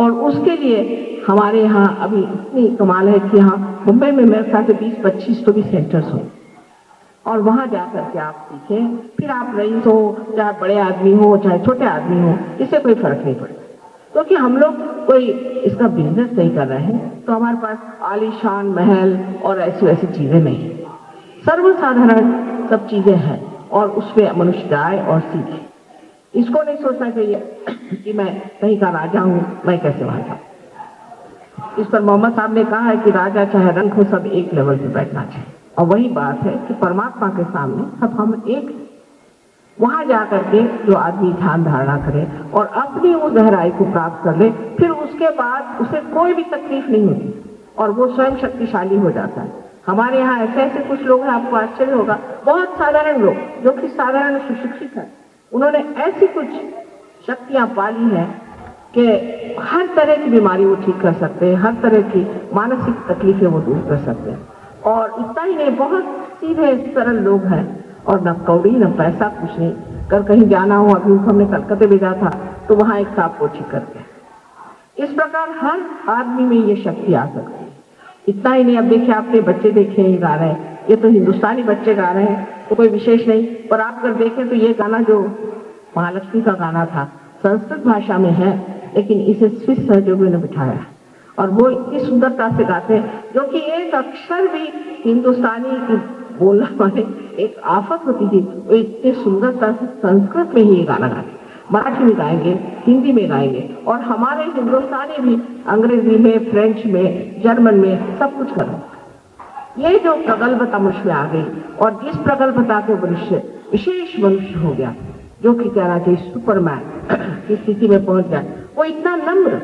और उसके लिए हमारे यहाँ अभी इतनी कमाल है कि यहाँ मुंबई में मेरे ख्याल से 20-25 तो भी सेंटर्स हो, और वहां जाकर के आप सीखें। फिर आप रईस हो, चाहे बड़े आदमी हो चाहे छोटे आदमी हो, इससे कोई फर्क नहीं पड़ता, क्योंकि हम लोग कोई इसका बिजनेस नहीं कर रहे हैं। तो हमारे पास आलीशान महल और ऐसी वैसी चीजें नहीं, सर्वसाधारण सब चीजें हैं, और उसमें मनुष्य जाए और सीखे। इसको नहीं सोचना चाहिए कि मैं कहीं का राजा हूं, मैं कैसे वहां जाऊं। इस पर मोहम्मद साहब ने कहा है कि राजा चाहे रंग हो, सब एक लेवल पे बैठना चाहिए। और वही बात है कि परमात्मा के सामने सब हम एक, वहां जाकर के जो आदमी ध्यान धारणा करे और अपनी उस गहराई को प्राप्त कर ले, फिर उसके बाद उसे कोई भी तकलीफ नहीं होती और वो स्वयं शक्तिशाली हो जाता है। हमारे यहाँ ऐसे ऐसे कुछ लोग हैं, आपको आश्चर्य होगा, बहुत साधारण लोग जो कि साधारण सुशिक्षित हैं, उन्होंने ऐसी कुछ शक्तियां पाली हैं कि हर तरह की बीमारी वो ठीक कर सकते हैं, हर तरह की मानसिक तकलीफें वो दूर कर सकते हैं। और इतना ही नहीं, बहुत सीधे सरल लोग हैं, और न कौड़ी न पैसा, कुछ नहीं कर कहीं जाना हो। अभी हमने कलकत्ते भेजा था तो वहां एक सांप को ठीक कर दिया। इस प्रकार हर आदमी में ये शक्ति आ सकती है। इतना ही नहीं, अब देखिए आपने बच्चे देखे ये गा रहे हैं, ये तो हिंदुस्तानी बच्चे गा रहे हैं तो कोई विशेष नहीं, पर आप अगर देखें तो ये गाना जो महालक्ष्मी का गाना था संस्कृत भाषा में है, लेकिन इसे स्विस सहयोगियों ने बिठाया और वो इतनी सुंदरता से गाते हैं, जो कि एक अक्षर भी हिंदुस्तानी की बोलना माने एक आफत होती थी, वो इतनी सुंदरता से संस्कृत में ही ये गाना गाते, मराठी में गाएंगे, हिंदी में गाएंगे, और हमारे हिंदुस्तानी भी अंग्रेजी में, फ्रेंच में, जर्मन में सब कुछ करें। ये जो प्रगल्भता मुझ में आ गई, और जिस प्रगल्भता के मनुष्य विशेष मनुष्य हो गया, जो कि कहना चाहिए सुपरमैन की स्थिति में पहुंच गया, वो इतना नम्र,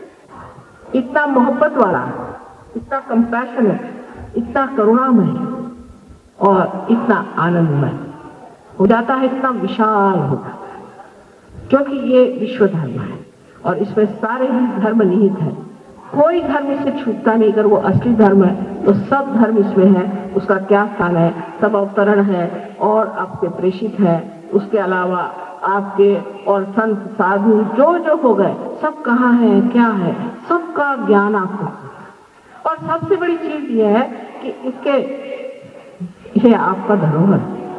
इतना मोहब्बत वाला, इतना कंपैशनेट, इतना करुणामय और इतना आनंदमय हो जाता है, इतना विशाल होता है, क्योंकि ये विश्व धर्म है और इसमें सारे ही धर्म निहित हैं। कोई धर्म इससे छूटता नहीं। अगर वो असली धर्म है तो सब धर्म इसमें है। उसका क्या स्थान है? सब अवतरण है और आपके प्रेषित है। उसके अलावा आपके और संत साधु जो हो गए, सब कहाँ है, क्या है, सबका ज्ञान आपको। और सबसे बड़ी चीज ये है कि ये आपका धरोहर,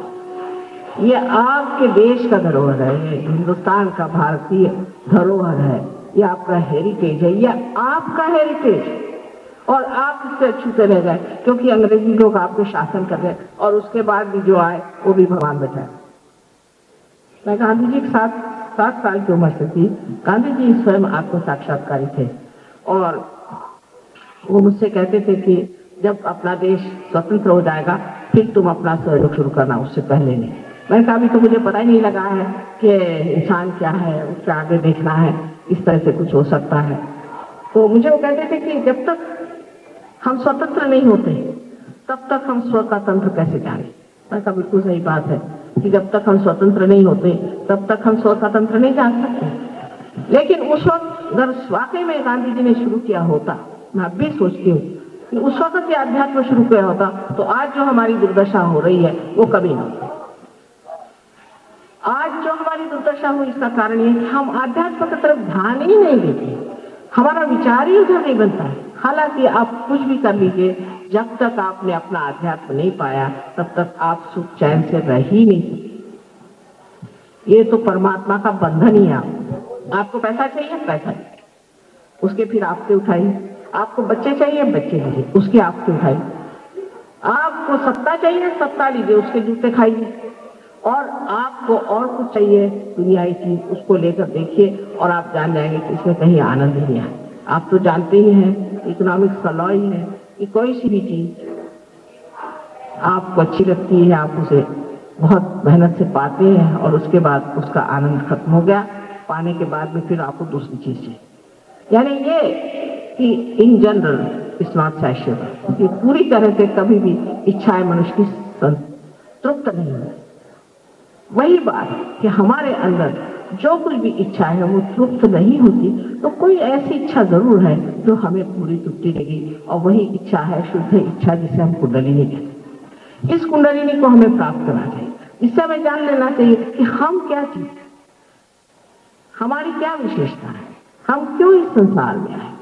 ये आपके देश का धरोहर है, ये हिंदुस्तान का भारतीय धरोहर है, ये आपका हेरिटेज है, ये आपका हेरिटेज। और आप इससे छूते रह गए क्योंकि अंग्रेजी लोग आपको शासन कर रहे, और उसके बाद भी जो आए वो भी भगवान बचाए। मैं गांधी जी के साथ 7 साल की उम्र से थी। गांधी जी स्वयं आत्म साक्षात्कारी थे और वो मुझसे कहते थे कि जब अपना देश स्वतंत्र हो जाएगा फिर तुम अपना सहयोग शुरू करना, उससे पहले नहीं। मैंने कहा अभी तो मुझे पता ही नहीं लगा है कि इंसान क्या है, उसके आगे देखना है, इस तरह से कुछ हो सकता है। तो मुझे वो कहते थे कि जब तक हम स्वतंत्र नहीं होते तब तक हम स्व का तंत्र कैसे जाने। मैंने कहा बिल्कुल सही बात है कि जब तक हम स्वतंत्र नहीं होते तब तक हम स्व का तंत्र नहीं जान सकते। लेकिन उस वक्त अगर वाकई में गांधी जी ने शुरू किया होता, मैं अब भी सोचती हूँ कि उस वक्त ये अध्यात्म शुरू किया होता तो आज जो हमारी दुर्दशा हो रही है वो कभी ना होती। आज जो हमारी दुर्दशा हुई इसका कारण ये कि हम आध्यात्म की तरफ ध्यान ही नहीं देते, हमारा विचार ही उधर नहीं बनता है। हालांकि आप कुछ भी कर लीजिए, जब तक आपने अपना आध्यात्म नहीं पाया तब तक आप सुख चैन से रह ही नहीं सकते। ये तो परमात्मा का बंधन ही है। आपको पैसा चाहिए, पैसा चाहिए, उसके फिर आपसे उठाइए। आपको बच्चे चाहिए, बच्चे लीजिए, उसके आपसे उठाइए। आपको सत्ता चाहिए, सत्ता लीजिए, उसके जूते खाइए। और आपको और कुछ चाहिए दुनियाई चीज, उसको लेकर देखिए और आप जान जाएंगे कि इसमें कहीं आनंद ही नहीं है। आप तो जानते ही हैं, इकोनॉमिक्स का लॉ ही है कि कोई सी भी चीज आपको अच्छी लगती है, आप उसे बहुत मेहनत से पाते हैं और उसके बाद उसका आनंद खत्म हो गया, पाने के बाद में फिर आपको दूसरी चीज चाहिए। यानी ये कि in general it's not satisfied, कि पूरी तरह से कभी भी इच्छाएं मनुष्य की तृप्त नहीं है। वही बात कि हमारे अंदर जो कुछ भी इच्छा है वो तृप्त नहीं होती, तो कोई ऐसी इच्छा जरूर है जो हमें पूरी तृप्ति देगी, और वही इच्छा है शुद्ध इच्छा, जिसे हम कुंडलिनी कहते हैं। इस कुंडलिनी को हमें प्राप्त करना चाहिए, इससे हमें जान लेना चाहिए कि हम क्या चीज, हमारी क्या विशेषता है, हम क्यों इस संसार में आए?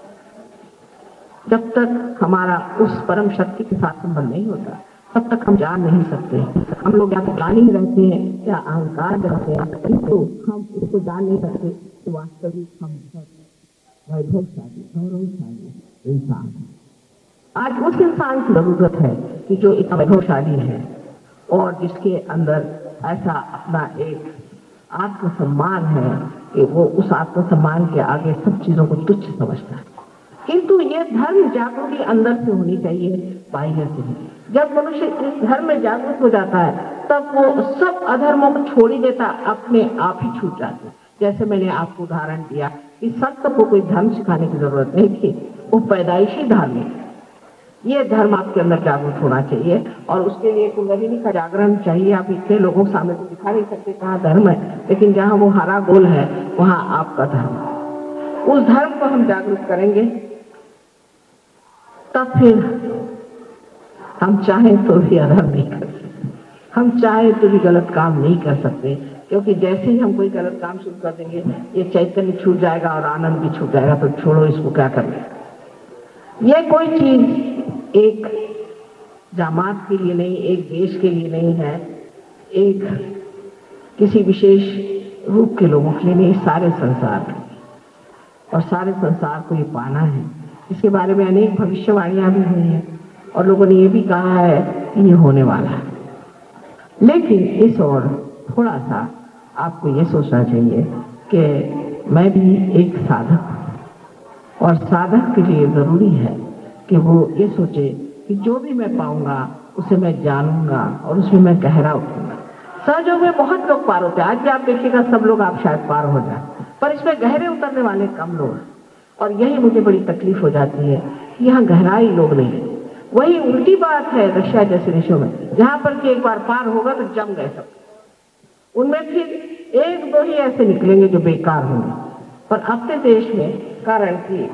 जब तक हमारा उस परम शक्ति के साथ संबंध नहीं होता तब तक हम जान नहीं सकते। हम लोग या तो ज्ञानी रहते हैं या अहंकार रहते हैं, किंतु हम उसको जान नहीं सकते तो वास्तविक हम वैभवशाली गौरवशाली इंसान। आज उस इंसान की जरूरत है कि जो इतना वैभवशाली है और जिसके अंदर ऐसा अपना एक आत्मसम्मान है कि वो उस आत्मसम्मान के आगे सब चीजों को तुच्छ समझता है। किंतु ये धर्म जागृति अंदर से होनी चाहिए, बाहर से नहीं। जब मनुष्य इस धर्म में जागरूक हो जाता है तब वो सब अधर्मों को छोड़ ही देता, अपने आप ही छूट जाते। जैसे मैंने आपको उदाहरण दिया कि संत को कोई धर्म सिखाने की जरूरत नहीं थी, वो पैदाइशी धार्मिक। ये धर्म आपके अंदर जागरूक होना चाहिए और उसके लिए कुंडलिनी का जागरण चाहिए। आप इतने लोगों के सामने तो दिखा नहीं सकते कहाँ धर्म है, लेकिन जहाँ वो हरा गोल है वहाँ आपका धर्म है। उस धर्म को हम जागरूक करेंगे तब फिर हम चाहें तो भी अधर्म नहीं कर सकते, हम चाहे तो भी गलत काम नहीं कर सकते, क्योंकि जैसे ही हम कोई गलत काम शुरू कर देंगे ये चैतन्य छूट जाएगा और आनंद भी छूट जाएगा। तो छोड़ो इसको, क्या करना। ये कोई चीज एक जमात के लिए नहीं, एक देश के लिए नहीं है, एक किसी विशेष रूप के लोगों के लिए नहीं, सारे संसार के लिए। और सारे संसार को ये पाना है। इसके बारे में अनेक भविष्यवाणियां भी हुई हैं और लोगों ने ये भी कहा है कि ये होने वाला है। लेकिन इस ओर थोड़ा सा आपको ये सोचना चाहिए कि मैं भी एक साधक हूं और साधक के लिए जरूरी है कि वो ये सोचे कि जो भी मैं पाऊंगा उसे मैं जानूंगा और उसमें मैं गहरा उतरूंगा। सहयोग में बहुत लोग पार होते हैं, आज भी आप देखिएगा सब लोग आप शायद पार हो जाए, पर इसमें गहरे उतरने वाले कम लोग। और यही मुझे बड़ी तकलीफ हो जाती है कि यहाँ गहराई लोग नहीं है। वही उल्टी बात है रशिया जैसे देशों में, जहां पर कि एक बार पार होगा तो जम गए सब, उनमें फिर एक दो ही ऐसे निकलेंगे जो बेकार होंगे। पर अपने देश में कारण कि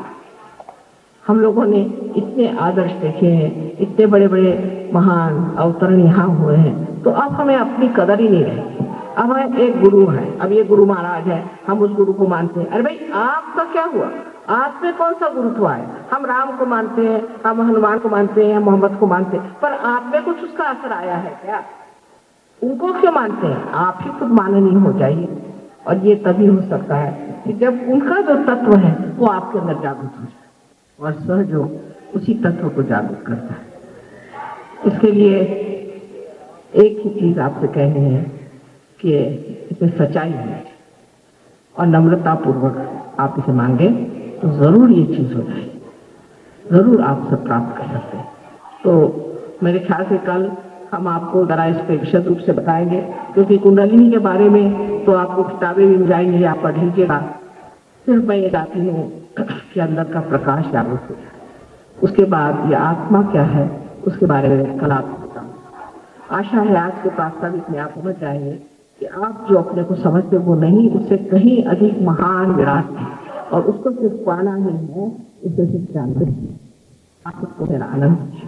हम लोगों ने इतने आदर्श देखे हैं, इतने बड़े बड़े महान अवतरण यहाँ हुए हैं, तो अब हमें अपनी कदर ही नहीं रहती। अब हमें एक गुरु है, अब ये गुरु महाराज है, हम उस गुरु को मानते हैं। अरे भाई आपका क्या हुआ? आप में कौन सा गुरुत्व है? हम राम को मानते हैं, हम हनुमान को मानते हैं, हम मोहम्मद को मानते हैं, पर आप में कुछ उसका असर आया है क्या? उनको क्यों मानते हैं? आप ही खुद माननीय हो जाइए। और ये तभी हो सकता है कि जब उनका जो तत्व है वो आपके अंदर जागृत हो जाए और सहयोग उसी तत्व को जागृत करता है। इसके लिए एक ही चीज आपसे कहनी है कि इसमें सच्चाई है और नम्रता पूर्वक आप इसे मांगे तो जरूर ये चीज हो जाए, जरूर आप सब प्राप्त कर सकते हैं। तो मेरे ख्याल से कल हम आपको जरा इस पर विशद रूप से बताएंगे, क्योंकि कुंडलिनी के बारे में तो आपको किताबें भी मिल जाएंगी, आप पढ़ लीजिएगा। सिर्फ मैं ये चाहती हूँ कि अंदर का प्रकाश जागरूक हो जाए। उसके बाद ये आत्मा क्या है उसके बारे में कल आपको बताऊँ। आशा है आज के प्रास्ताविक में आप समझ जाएंगे कि आप जो अपने को समझते वो नहीं, उससे कहीं अधिक महान विराट है और उसको सिर्फ पाना ही है, उससे सिर्फ जानते हैं। आप उसको मेरा आनंद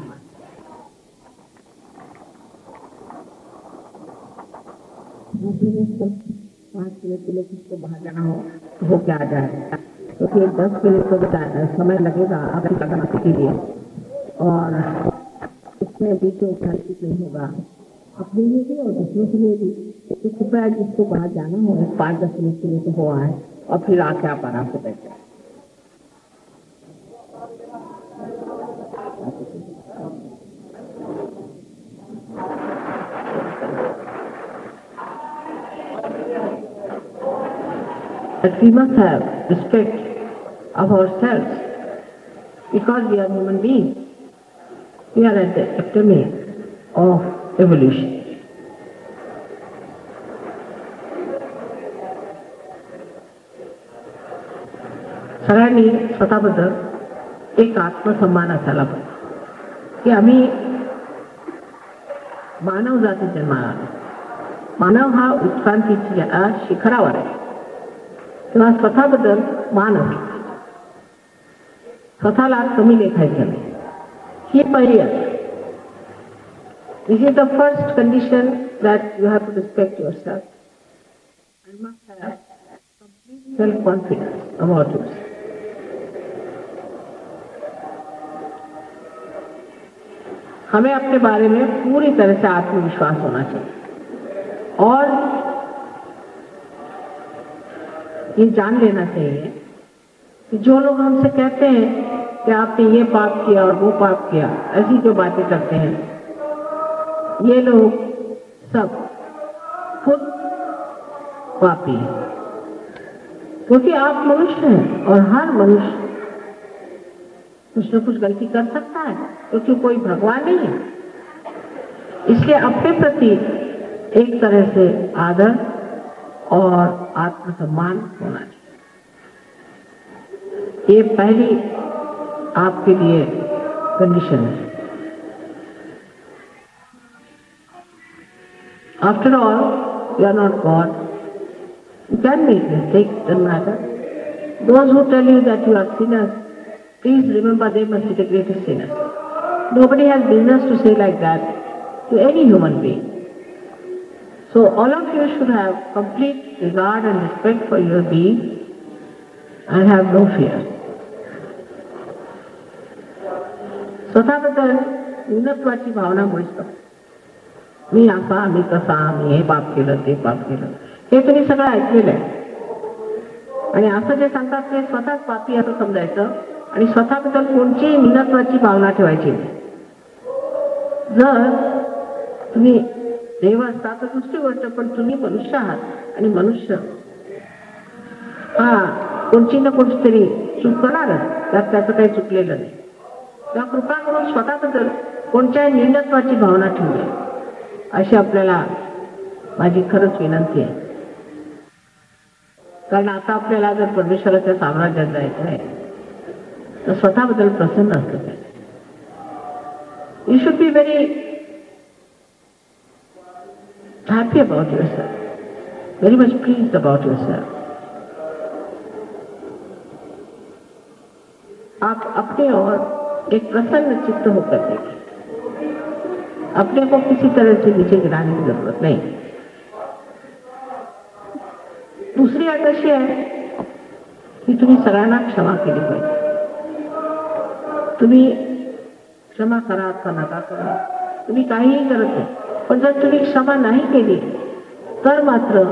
5 मिनट के लिए किसको बाहर जाना हो तो वो क्या जाए, तो फिर 10 मिनट तो समय लगेगा आपकी कदम के लिए। और इसमें भी कोई खर्च नहीं होगा अपने लिए भी और दूसरों के लिए भी। तो कृपया जिसको बाहर जाना हो 5-10 मिनट के लिए तो हो आए और फिर आके आप आराम से बैठ जाए। That we must have respect of ourselves because we are human beings. We are at the epitome of evolution. सगळ्यांनी स्वतःबद्दल एक आत्मसन्मान असायला पाहिजे की आम्ही मानव जाती जन्माला आलो, मानव हा उत्क्रांतीच्या शिखरावर आहे, तेव्हा स्वतःबद्दल मान असतो, स्वतःला कमी लेखायचं नाही, ही पहिली आहे. This is the first condition that you have to respect yourself and must have complete self confidence about yourself. हमें अपने बारे में पूरी तरह से आत्मविश्वास होना चाहिए और ये जान लेना चाहिए कि जो लोग हमसे कहते हैं कि आपने ये पाप किया और वो पाप किया, ऐसी जो बातें करते हैं, ये लोग सब खुद पापी हैं, क्योंकि आप मनुष्य हैं और हर मनुष्य कुछ न कुछ गलती कर सकता है, क्योंकि कोई भगवान नहीं है। इसलिए अपने प्रति एक तरह से आदर और आत्मसम्मान होना चाहिए। ये पहली आपके लिए कंडीशन है। After all, you are not God. You can make mistakes, doesn't matter. Those who tell you that you are sinners, please remember they must be the greatest sinners. Nobody has business to say like that to any human being. So all of you should have complete regard and respect for your being and have no fear. स्वतःबद्दल न्यूनत्वाची भावना मुळीच नसते. मी असा, मी तसा, मी हे पाप केलं, ते पाप केलं, हे तुम्ही सगळं ऐकलेलं आहे. आणि असं जे सांगतात ते स्वतःच पापी असं समजायचं आणि स्वतःबद्दल कोणतीही न्यूनत्वाची भावना ठेवायची नाही. जर तुम्ही देव असता तर दुसरी गोष्ट, पण तुम्ही मनुष्य आहात आणि मनुष्य हा कोणची ना कोणती तरी चूक करणारच, त्यात त्याचं काही चुकलेलं नाही. तेव्हा कृपा करून स्वतःबद्दल कोणत्याही न्यूनत्वाची भावना ठेवू नये, अशी आपल्याला माझी खरंच विनंती आहे. कारण आता आपल्याला जर परमेश्वराच्या साम्राज्यात जायचं आहे तर स्वतःबद्दल प्रसन्न असलं पाहिजे. You should be very happy about yourself, very much pleased about yourself. आप अपने और एक प्रसन्न चित्त होकर देखिए. अपने को किसी तरह से नीचे गिराने की जरूरत नहीं. दुसरी अट अशी आहे की तुम्ही सगळ्यांना क्षमा केली पाहिजे. तुम्ही क्षमा करा अथवा नका करा, तुम्ही काहीही करत नाही, पण जर तुम्ही क्षमा नाही केली तर मात्र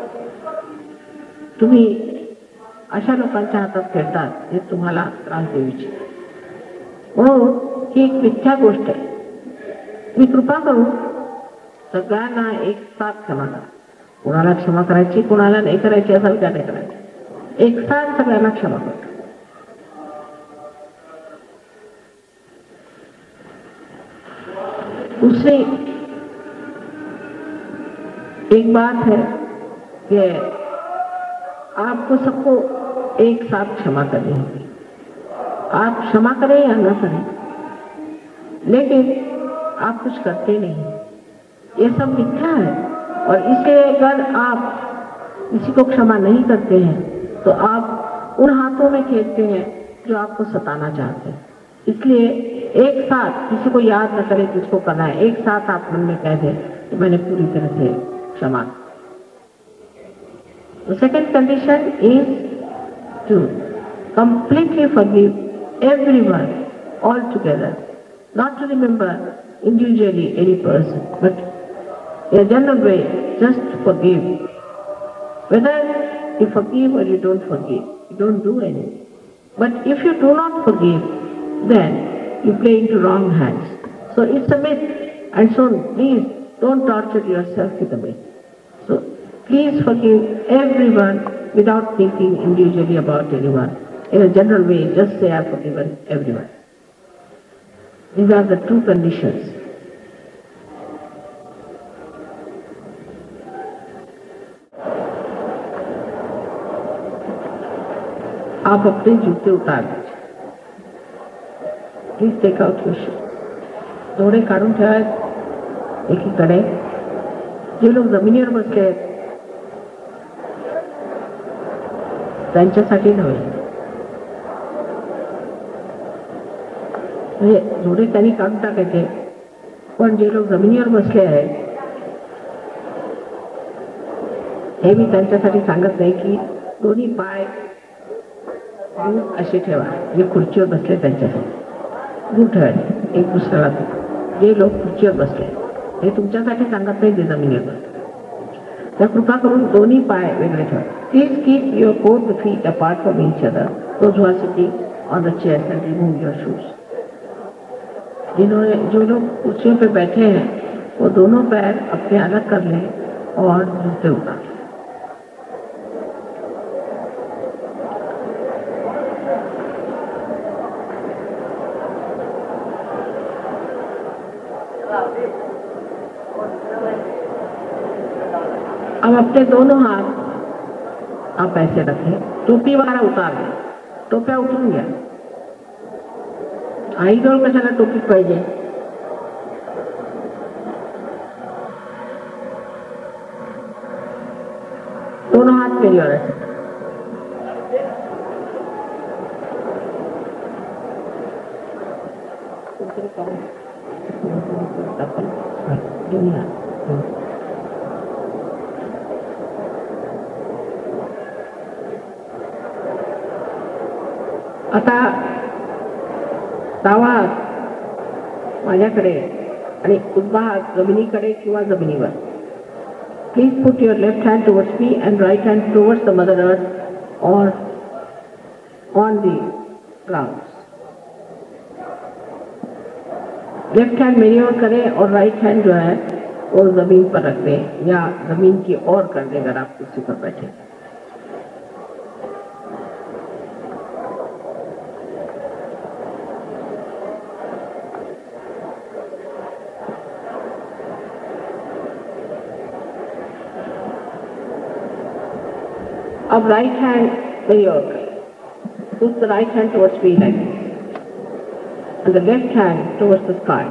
तुम्ही अशा लोकांच्या हातात खेळतात जे तुम्हाला त्रास देऊ इच्छितात. म्हणून ही एक मिथ्या गोष्ट आहे. मी कृपा करून सगळ्यांना एक साथ क्षमा करा. कोणाला क्षमा करायची, कोणाला नाही करायची असेल त्या नाही करायची, एक साथ सगळ्यांना क्षमा करा. दूसरी एक बात है कि आपको सबको एक साथ क्षमा करनी होगी. आप क्षमा करें या न करें, लेकिन आप कुछ करते नहीं, ये सब मिथ्या है. और इसलिए अगर आप किसी को क्षमा नहीं करते हैं तो आप उन हाथों में खेलते हैं जो आपको सताना चाहते हैं. इसलिए एक साथ किसी को याद न करें किसको करना है, एक साथ आप मन में कह दें कि मैंने पूरी तरह से क्षमा. The second condition is to completely forgive everyone altogether, not to remember individually any person, but in a general way, just forgive. Whether you forgive or you don't forgive, you don't do anything. But if you do not forgive, then you play into wrong hands. So it's a myth, and so please don't torture yourself with a myth. So please forgive everyone without thinking individually about anyone. In a general way, just say I've forgiven everyone. These are the two conditions. आप अपने जूते उतार दीजिए. Please take out your shoes. डोळे काढून ठेवा एकीकडे. जे लोक जमिनीवर बसले आहेत त्यांच्यासाठी नव्हे, म्हणजे जोडे त्यांनी काढून टाकायचे, पण जे लोक जमिनीवर बसले आहेत हे मी त्यांच्यासाठी सांगत नाही की दोन्ही पाय दूर असे ठेवा. जे खुर्चीवर बसले त्यांच्यासाठी दूर ठेवायचे एक दुसऱ्याला. जे लोक खुर्चीवर बसले हे तुमच्यासाठी सांगत नाही, जे जमिनीवर बसले. तर कृपा करून दोन्ही पाय वेगळे ठेवा. Please keep your both feet apart from each other. Those who are sitting on the chairs and remove your shoes. जो लोग कुर्सियों पे बैठे हैं वो दोनों पैर अपने अलग कर लें और जूते उतार लें. अब अपने दोनों हाथ आप ऐसे रखें. टोपी वाला उतार लें. टोप्या उतरून घ्या. आईजवळ कशाला टोपी पाहिजे. दोनों हाथ मेरी ओर ऐसे. दुनिया आता डावा हात माझ्याकडे आणि उजवा हात जमिनीकडे किंवा जमिनीवर. Please put your left hand towards me and right hand towards the mother earth और on the ground. Left hand मेरी ओर करें और राइट हैंड जो है वो जमीन पर रख दें या जमीन की ओर कर दें अगर आप कुर्सी पर बैठे. अब राइट हैंड मेरी ओर करें. Put the right hand towards me like this and the left hand towards the sky.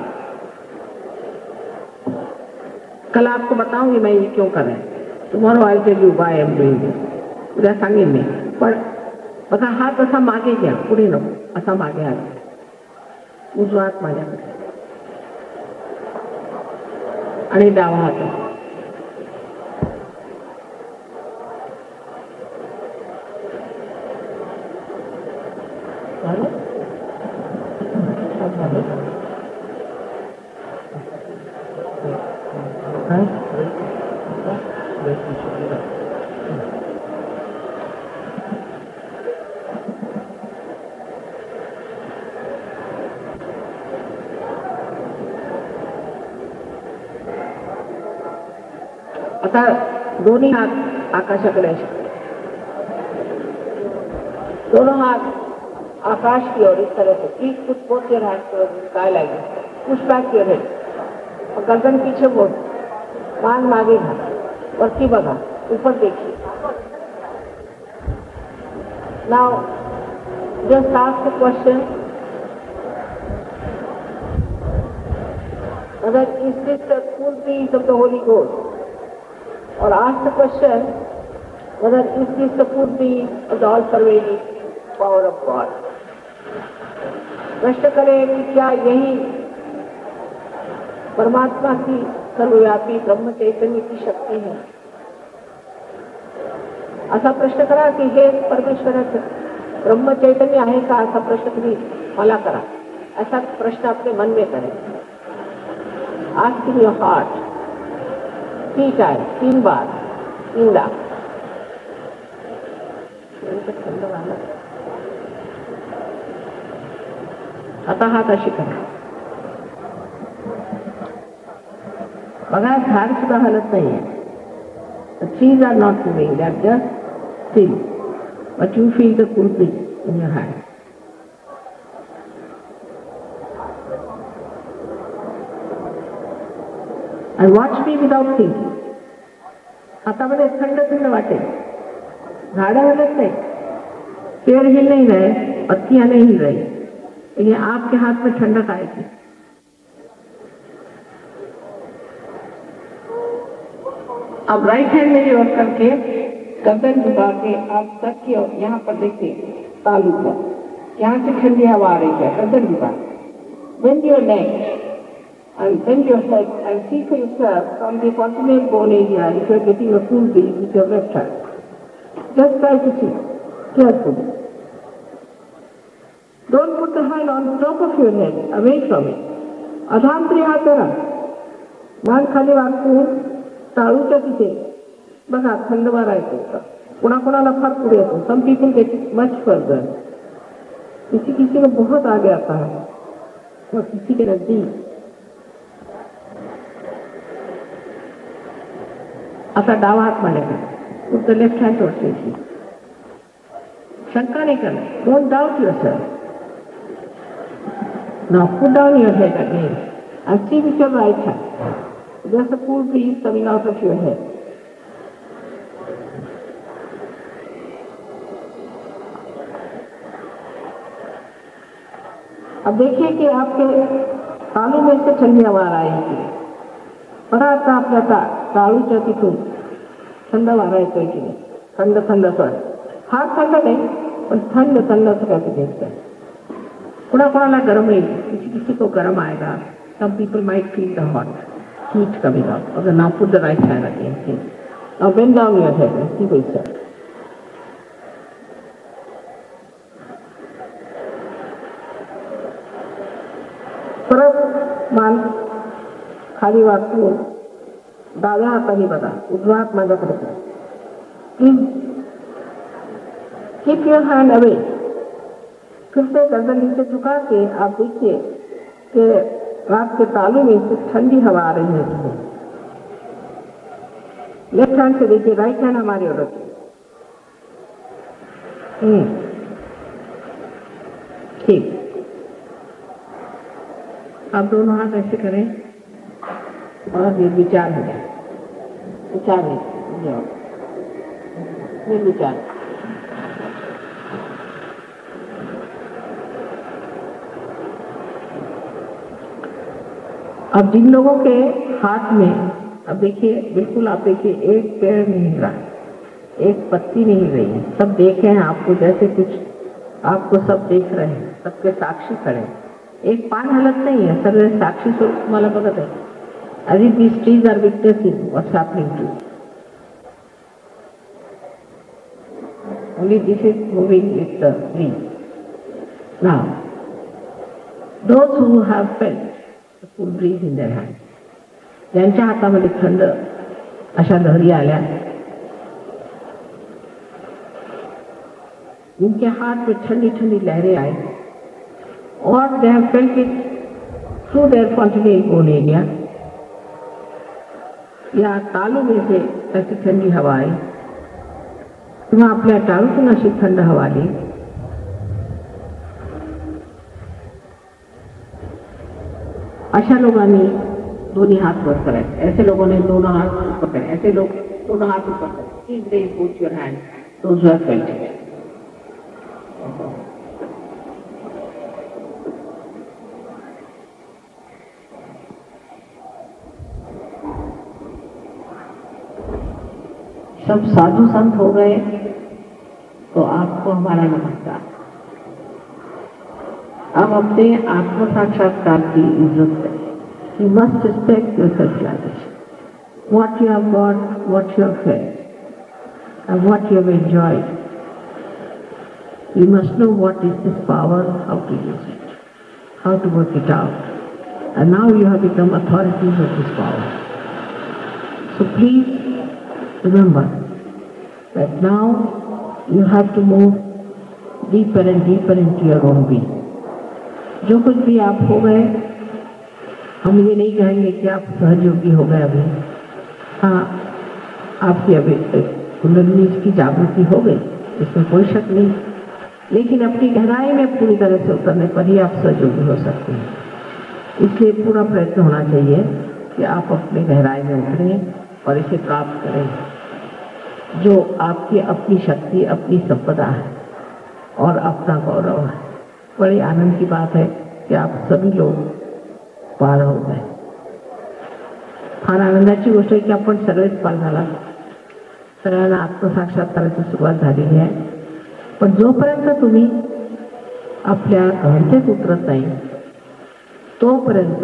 कल आपको बताऊंगी मैं ये क्यों कर रहे हैं. Tomorrow I'll tell you why I'm doing this. उद्या सांगेन मी. पण बघा हात असा मागे घ्या, पुढे नको. असा मागे हात. उजवा हात माझ्याकडे आणि डावा हात. आता दोन्ही हात आकाशाकडे असे. दोनों हाथ आकाश की ओर इस तरह से. Please put both your hands towards the sky like this. Push back your head. और गर्दन पीछे मोड़. मान मागे घा. वरती बघा. ऊपर देखिए. Now just ask the question whether is this the full peace of the Holy Ghost, or ask the question whether is this the full peace of the all-pervading power of God. प्रश्न करें कि क्या यही परमात्मा की सर्वव्यापी ब्रह्म चैतन्य की शक्ती है. असा प्रश्न करा की हे परमेश्वराचं ब्रह्म चैतन्य आहे का, असा प्रश्न तुम्ही मला करा. ऐसा प्रश्न अपने मन में करें. Ask in your heart 3 times, 3 बार, 3 लाख. आता हात अशी करा. बघा झाड सुद्धा हलत नाहीये. The trees are not moving, they are just still, but you feel the cool breeze in your hand. And watch me without thinking. हातामध्ये थंड थंड वाटेल. झाडं हलत नाही. पेड़ हिल नहीं रहे, पत्तियां नहीं हिल रही, लेकिन आपके हाथ में ठंडक आएगी. अब राइट हैंड मेरी ओर करके गर्दन झुका के आप सर की ओर यहाँ पर देखिए तालू पर. यहाँ से ठंडी हवा आ रही है. गर्दन झुका. Bend your neck and bend your head and see for yourself from the proximal bone area if you are getting a full breeze with your left hand. Just try to see carefully. Don't put the hand on top of your head, away from it. अधांतरी हात करा. मान खाली वाकून टाळूच्या तिथे बघा थंड वारा येतो. कोणाकोणाला फार पुढे येतो. Some people get much further. किसी किसी को बहुत आगे आता है और किसी के नजदीक. आता डावा हात मांडायचा. Put the left hand towards you. शंका नहीं करना. Don't doubt yourself. Now put down your head again and see with your right hand. There's a cool breeze coming out of your head. अब देखिए कि आपके तालू में से ठंडी हवा आ रही है. बघा आता आपल्या ताळूच्या तिथून थंड वारा येतोय की नाही. थंड थंड सर फार थंड नाही पण थंड थंड असं काय दिसतंय. कोणाकोणाला गरम येईल. किसी किसी को गरम आएगा. Some people might feel the hot heat coming up. Okay, now put the right hand again. See. Now bend down your head and see what it says. परत मान खाली वाकून डाव्या हाताने बघा. उजवा हात माझ्याकडे करा. Please keep your hand away. फिर से गर्दन नीचे झुका के आप देखिए कि रात के तालू में से ठंडी हवा आ रही है. लेफ्ट हैंड से देखिए. राइट हैंड हमारी ओर रखिए. ठीक. आप दोनों हाथ ऐसे करें और ये विचार हो जाए. विचार नहीं ये विचार. अब जिन लोगों के हाथ में अब देखिए बिल्कुल आप देखिए एक पेड़ नहीं हिल रहा. एक पत्ती नहीं हिल रही है. सब देख रहे हैं आपको जैसे कुछ आपको सब देख रहे हैं. सबके साक्षी खड़े हैं. एक पान हलत नहीं है. सर्व साक्षी स्वरूप तुम्हाला बघत आहे. as if these trees are witnessing what's happening to you. Only this is moving with the tree. Now, those who have felt the cool breeze in their hands, ज्यांच्या हातामध्ये थंड अशा लहरी आल्या, जिनके हाथ में ठंडी ठंडी लहरें आई, और they have felt it through their spontaneous bone area, या तालू में से ऐसी ठंडी हवा आई किंवा आपल्या टाळूतून अशी थंड हवा आली. अशा लोकांनी दोन्ही हात वर करायचे. ऐसे लोगों ने दोनों हाथ ऊपर करे. ऐसे लोग दोनों हाथ ऊपर करें. Please raise both your hands. Those who have felt it. सब साधु संत हो गए तो आपको हमारा नमस्कार. अब अपने आत्म साक्षात्कार की इज्जत करें. You must respect your self-realization. What you have got, what you have felt, and what you have enjoyed. You must know what is this power, how to use it, how to work it out. And now you have become authorities of this power. So please remember that now you have to move deeper and deeper into your own being. जो कुछ भी आप हो गए, हम ये नहीं कहेंगे कि आप सहयोगी हो गए. अभी हाँ, आपकी अभी कुंडलिनी की जागृति हो गई, इसमें कोई शक नहीं. लेकिन अपनी गहराई में पूरी तरह से उतरने पर ही आप सहयोगी हो सकते हैं. इसलिए पूरा प्रयत्न होना चाहिए कि आप अपने गहराई में उतरें और इसे प्राप्त करें, जो आपकी अपनी शक्ति, अपनी संपदा है और अपना गौरव है. बड़ी आनंद की बात है कि आप सभी लोग पार हो गए. फार आनंदाची गोष्ट आहे की आपण सगळेच पार झाला. सगळ्यांना आत्मसाक्षात्काराची सुरुवात झालेली आहे. पण जोपर्यंत तुम्ही आपल्या घरचेच उतरत नाही तोपर्यंत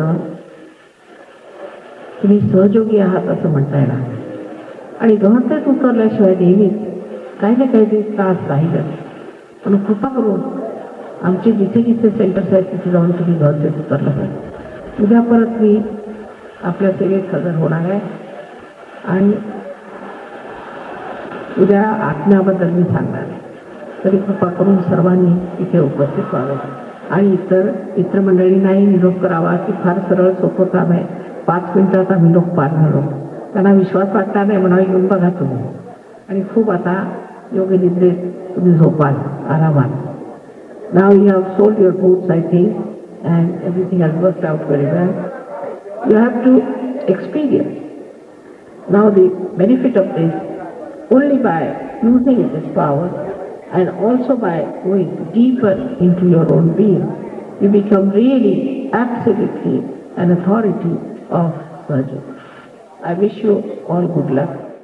तुम्ही सहयोगी आहात असं म्हणता येणार. आणि गहतेच उतरल्याशिवाय नेहमीच काही ना काही त्रास राहीलच. पण कृपा करून आमचे जिथे जिथे सेंटर्स आहेत तिथे जाऊन तुम्ही गळचेट उतरलं पाहिजे. उद्या परत मी आपल्या सेवेत हजर होणार आहे आणि उद्या आत्म्याबद्दल मी सांगणार आहे. तरी कृपा करून सर्वांनी इथे उपस्थित व्हावं आणि इतर मंडळींनाही निरोप करावा की फार सरळ सोपं काम आहे. 5 मिनिटात आम्ही लोक पार झालो. त्यांना विश्वास वाटणार नाही म्हणा, येऊन बघा तुम्ही. आणि खूप आता योग्य निद्रेत तुम्ही झोपाल आरामात. Now you have sold your goods, I think, and everything has worked out very well. You have to experience now the benefit of this only by using this power and also by going deeper into your own being. You become really, absolutely an authority of surgery. I wish you all good luck.